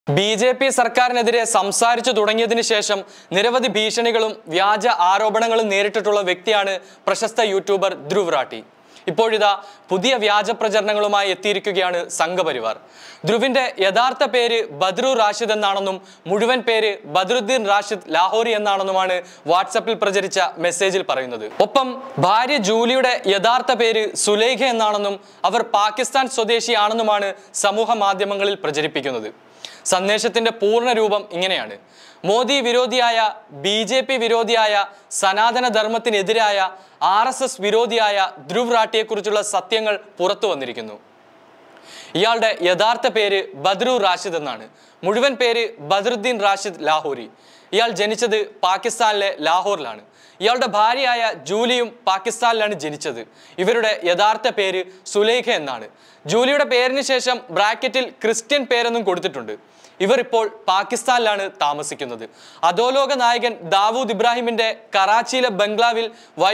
BJP സർക്കാരിനെതിരെ സംസാരിച്ചു തുടങ്ങിയതിനു ശേഷം നിരവധി ഭീഷണികളും വ്യാജ ആരോപണങ്ങളും നേരിട്ടിട്ടുള്ള വ്യക്തിയാണ് പ്രശസ്ത യൂട്യൂബർ ധ്രുവ് റാട്ടി. ഇപ്പോഴിതാ പുതിയ വ്യാജ പ്രചരണങ്ങളുമായി എത്തിയിരിക്കുകയാണ് സംഘപരിവാർ. ധ്രുവിന്റെ യഥാർത്ഥ പേര് ബദ്രു റാഷിദ് എന്നാണെന്നും മുഴുവൻ പേര് ബദ്രുദ്ദീൻ റാഷിദ് ലാഹോറി എന്നാണെന്നുമാണ് വാട്സാപ്പിൽ പ്രചരിച്ച മെസ്സേജിൽ പറയുന്നത്. ഒപ്പം ഭാര്യ ജൂലിയുടെ യഥാർത്ഥ പേര് സുലൈഖ എന്നാണെന്നും അവർ പാകിസ്ഥാൻ സ്വദേശിയാണെന്നുമാണ് സമൂഹ മാധ്യമങ്ങളിൽ പ്രചരിപ്പിക്കുന്നത്. സന്ദേശത്തിന്റെ പൂർണ്ണ രൂപം ഇങ്ങനെയാണ്: മോദി വിരോധിയായ, BJP വിരോധിയായ, സനാതന ധർമ്മത്തിനെതിരായ, RSS വിരോധിയായ ധ്രുവ് റാട്ടിയെക്കുറിച്ചുള്ള സത്യങ്ങൾ പുറത്തു വന്നിരിക്കുന്നു. ഇയാളുടെ യഥാർത്ഥ പേര് ബദ്രു റാഷിദ് എന്നാണ്. മുഴുവൻ പേര് ബദ്രുദ്ദീൻ റാഷിദ് ലാഹോറി. ഇയാൾ ജനിച്ചത് പാകിസ്ഥാനിലെ ലാഹോറിലാണ്. ഇയാളുടെ ഭാര്യയായ ജൂലിയും പാകിസ്ഥാനിലാണ് ജനിച്ചത്. ഇവരുടെ യഥാർത്ഥ പേര് സുലൈഖ എന്നാണ്. ജൂലിയുടെ പേരിന് ശേഷം ബ്രാക്കറ്റിൽ ക്രിസ്ത്യൻ പേരെന്നും കൊടുത്തിട്ടുണ്ട്. ഇവർ ഇപ്പോൾ പാകിസ്ഥാനിലാണ് താമസിക്കുന്നത്. അധോലോക നായകൻ ദാവൂദ് ഇബ്രാഹിമിന്റെ കറാച്ചിയിലെ ബംഗ്ലാവിൽ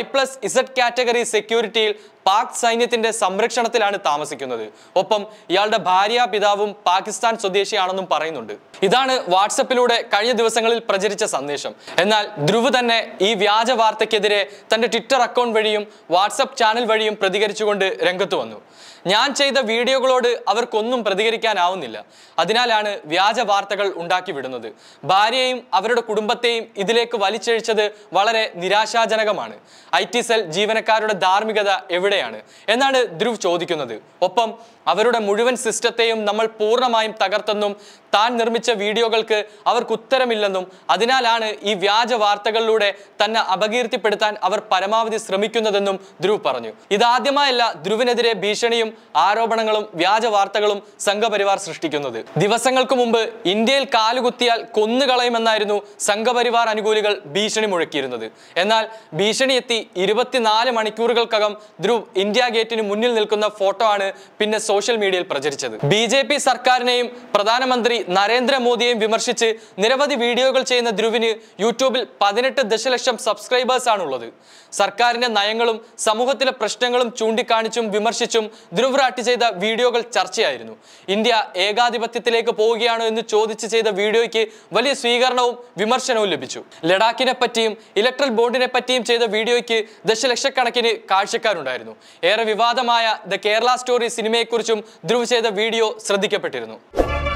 Y+Z കാറ്റഗറി സെക്യൂരിറ്റിയിൽ പാക് സൈന്യത്തിന്റെ സംരക്ഷണത്തിലാണ് താമസിക്കുന്നത്. ഒപ്പം ഇയാളുടെ ഭാര്യ പിതാവും പാകിസ്ഥാൻ സ്വദേശിയാണെന്നും പറയുന്നുണ്ട്. ഇതാണ് വാട്സപ്പിലൂടെ കഴിഞ്ഞ ദിവസങ്ങളിൽ പ്രചരിച്ച സന്ദേശം. എന്നാൽ ധ്രുവ് തന്നെ ഈ വ്യാജ വാർത്തയ്ക്കെതിരെ തന്റെ ട്വിറ്റർ അക്കൗണ്ട് വഴിയും വാട്സപ്പ് ചാനൽ വഴിയും പ്രതികരിച്ചുകൊണ്ട് രംഗത്ത് വന്നു. ഞാൻ ചെയ്ത വീഡിയോകളോട് അവർക്കൊന്നും പ്രതികരിക്കാനാവുന്നില്ല, അതിനാലാണ് വ്യാജ വാർത്തകൾ ഉണ്ടാക്കി വിടുന്നത്. ഭാര്യയെയും അവരുടെ കുടുംബത്തെയും ഇതിലേക്ക് വലിച്ചഴിച്ചത് വളരെ നിരാശാജനകമാണ്. IT സെൽ ജീവനക്കാരുടെ ധാർമ്മികത എവിടെയാണ് എന്നാണ് ധ്രുവ് ചോദിക്കുന്നത്. ഒപ്പം അവരുടെ മുഴുവൻ സിസ്റ്റത്തെയും നമ്മൾ പൂർണ്ണമായും തകർത്തെന്നും താൻ നിർമ്മിച്ച വീഡിയോകൾക്ക് അവർക്ക് ഉത്തരമില്ലെന്നും അതിനാലാണ് ഈ വ്യാജ വാർത്തകളിലൂടെ തന്നെ അപകീർത്തിപ്പെടുത്താൻ അവർ പരമാവധി ശ്രമിക്കുന്നതെന്നും ധ്രുവ് പറഞ്ഞു. ഇതാദ്യമായല്ല ധ്രുവിനെതിരെ ഭീഷണിയും ആരോപണങ്ങളും വ്യാജ വാർത്തകളും സംഘപരിവാർ സൃഷ്ടിക്കുന്നത്. ദിവസങ്ങൾക്ക് മുമ്പ് ഇന്ത്യയിൽ കാലുകുത്തിയാൽ കൊന്നുകളയുമെന്നായിരുന്നു സംഘപരിവാർ അനുകൂലികൾ ഭീഷണി മുഴക്കിയിരുന്നത്. എന്നാൽ ഭീഷണി എത്തി 24 മണിക്കൂറുകൾക്കകം ധ്രുവ് ഇന്ത്യ ഗേറ്റിന് മുന്നിൽ നിൽക്കുന്ന ഫോട്ടോ ആണ് പിന്നെ സോഷ്യൽ മീഡിയയിൽ പ്രചരിച്ചത്. BJP സർക്കാരിനെയും പ്രധാനമന്ത്രി നരേന്ദ്രമോദിയെയും വിമർശിച്ച് നിരവധി വീഡിയോകൾ ചെയ്യുന്ന ധ്രുവിന് യൂട്യൂബിൽ 18 ദശലക്ഷം സബ്സ്ക്രൈബേഴ്സ് ആണുള്ളത്. സർക്കാരിന്റെ നയങ്ങളും സമൂഹത്തിലെ പ്രശ്നങ്ങളും ചൂണ്ടിക്കാണിച്ചും വിമർശിച്ചും ധ്രുവ് റാട്ടി ചെയ്ത വീഡിയോകൾ ചർച്ചയായിരുന്നു. ഇന്ത്യ ഏകാധിപത്യത്തിലേക്ക് പോവുകയാണോ എന്ന് ചോദിച്ച് ചെയ്ത വീഡിയോയ്ക്ക് വലിയ സ്വീകരണവും വിമർശനവും ലഭിച്ചു. ലഡാക്കിനെ പറ്റിയും ഇലക്ട്രൽ ബോണ്ടിനെ പറ്റിയും ചെയ്ത വീഡിയോയ്ക്ക് ദശലക്ഷക്കണക്കിന് കാഴ്ചക്കാരുണ്ടായിരുന്നു. ഏറെ വിവാദമായ ദ കേരള സ്റ്റോറി സിനിമയെക്കുറിച്ചും ധ്രുവ് ചെയ്ത വീഡിയോ ശ്രദ്ധിക്കപ്പെട്ടിരുന്നു.